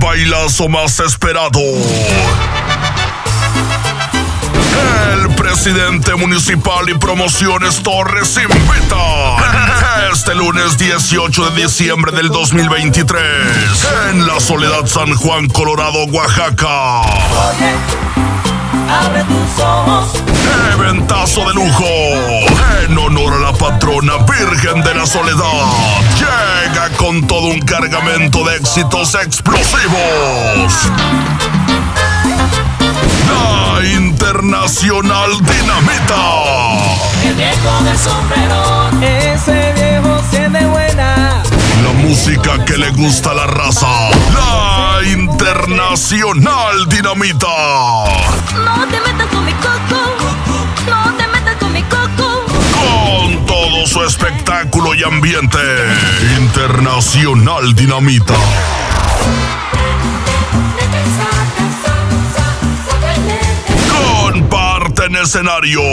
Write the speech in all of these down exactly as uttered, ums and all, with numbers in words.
bailazo más esperado. El presidente municipal y Promociones Torres invita este lunes dieciocho de diciembre del dos mil veintitrés en La Soledad, San Juan, Colorado, Oaxaca. Oye, abre tus ojos. Eventazo de lujo en honor a la patrona Virgen de la Soledad. Llega con todo un cargamento de éxitos explosivos. La Internacional Dinamita. El viejo del sombrerón. Ese viejo se de buena. La música que le gusta a la raza. La Internacional Dinamita. No te metas con mi coco. No te metas con mi coco. Con todo su espectáculo y ambiente. Internacional Dinamita. Comparte en escenario.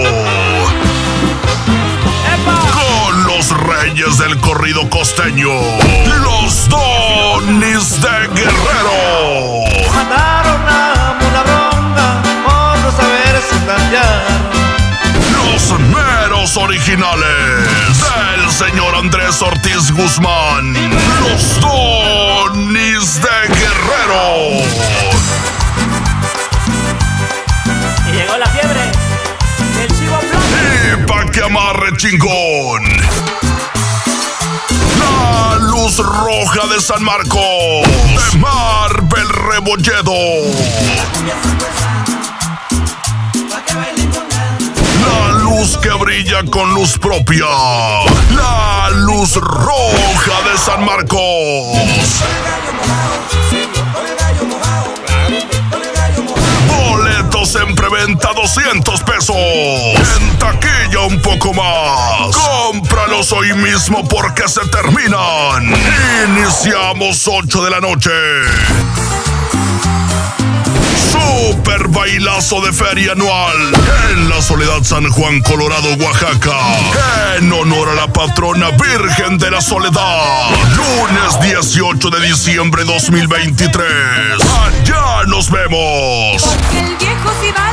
Con los reyes del corrido costeño. Los Donis de Guerrero. Mataron a una bronca por no saberse tantear. Los meros originales del señor Andrés Ortiz Guzmán. Los Donis de Guerrero. Y llegó la fiebre del chivo blanco. Y pa' que amarre chingón. La Luz Roja de San Marcos. De Marvel Rebolledo. La luz que brilla con luz propia. La Luz Roja de San Marcos. Boletos en preventa doscientos pesos. En taquilla un poco más. Cómpralos hoy mismo porque se terminan. Iniciamos ocho de la noche. Super bailazo de feria anual en La Soledad, San Juan, Colorado, Oaxaca. En honor a la patrona Virgen de la Soledad. Lunes dieciocho de diciembre dos mil veintitrés. Allá nos vemos. Porque el viejo sí va